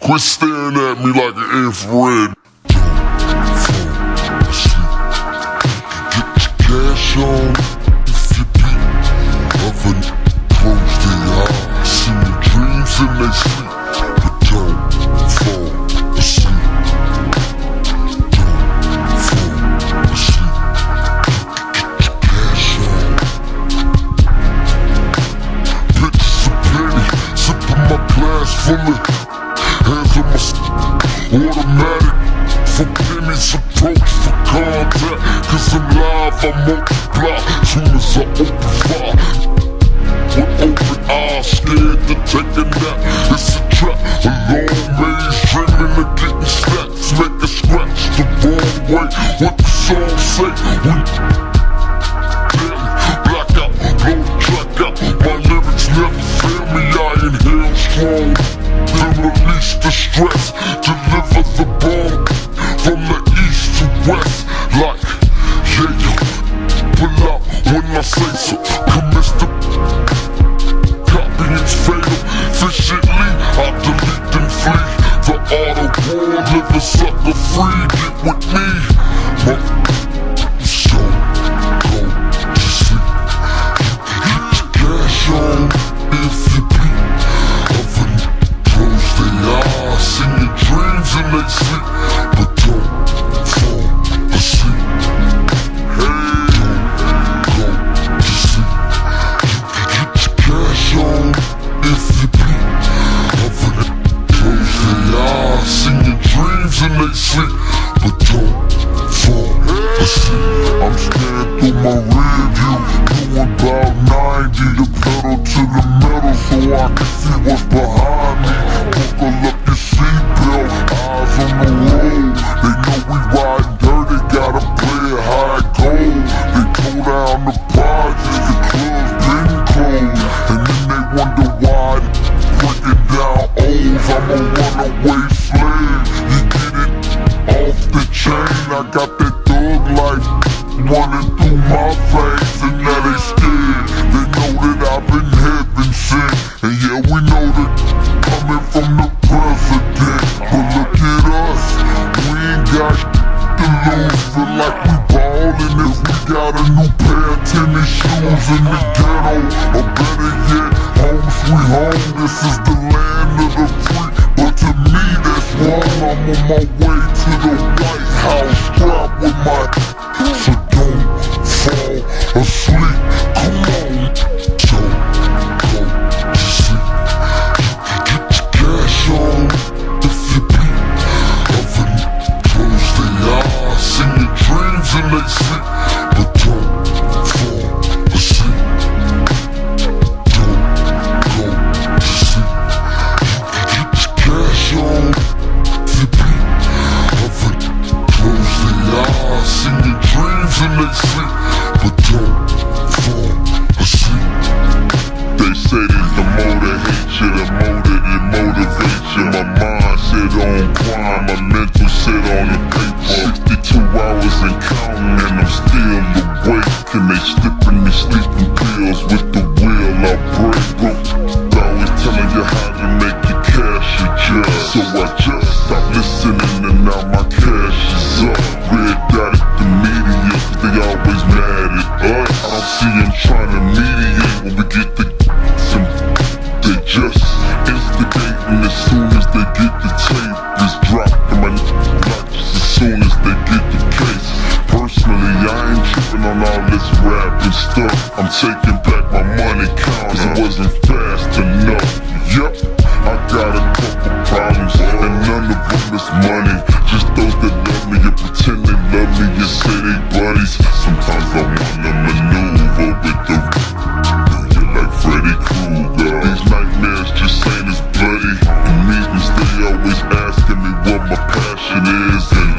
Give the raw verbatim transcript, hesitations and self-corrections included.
Quit staring at me like an infrared. Get your cash on if you beat of a close their eyes. See your dreams in they sleep, but don't fall asleep. Don't fall asleep. Get your cash on. Bitches are plenty, sipping my glass full of hands on my automatic. For pennies approach for contact, cause I'm live, I multiply soon as I open fire. With open eyes, scared to take a nap. It's a trap, a long maze, dreaming of getting snacks. Make a scratch the wrong way, what the song say. We black out, blow the track out. My lyrics never fail me, I inhale strong. Then release the stress, deliver the bomb from the east to west. Like, yeah, yo, pull out when I say so. Commits the copying's fatal. Efficiently, I delete and flee. The art of war, live a sucker free. Get with me, so go to sleep. Get your cash on if you beat of a close their eyes. See your dreams and they sleep, but don't fall asleep. Hey, don't go to sleep. Get your cash on if you beat of a close their eyes. See your dreams and they sleep, but don't fall asleep. I'm staring through my rear view, doing about ninety, the pedal to the metal so I can see what's behind me. Buckle up your seatbelt, eyes on the road. They know we riding dirty, gotta play it how it goes. They go down the projects, the clubs been closed, and then they wonder why breaking down O's. I'm a runaway slave, you get it off the chain. I got that thug life running through my veins, and now they scared. They know that I've been heaven sent, and yeah, we know that coming from the president. But look at us, we ain't got to lose. Feel like we ballin' if we got a new pair of tennis shoes in the ghetto. Or better yet, home sweet home, this is the land of the free. But to me that's wrong, I'm on my way to the White House, strapped with my so don't fall asleep, come on. So go to sleep. Get your cash on if you beat of a close their eyes. See your dreams and they sleep, but don't fall asleep. Don't go to sleep. Get your cash on if you beat of a close their eyes. See your dreams and they sleep, but don't fall asleep. They say that the more they hate you, the more that it motivates you. My mind sit on crime, my mental sit on the paper. Sixty-two hours and counting, and I'm still awake. And they slipping these sleeping pills with the will I break. Bro, always telling you how to make your cash your job. So I just stop listening and now my cash is up. Red dot at the media, cause they always mad at us. I don't see them trying to mediate when we get the some. They just instigating as soon as they get the tape. Just dropping my notches as soon as they get the case. Personally, I ain't tripping on all this rap and stuff. I'm taking back my money count, cause it wasn't fast enough. Yup, I got a couple problems, and none of them is money. Just those that love me and pretend they love me and say they buddies. Sometimes I wanna maneuver with the you like Freddy Krueger. These nightmares just ain't as bloody. In meetings they always asking me what my passion is, and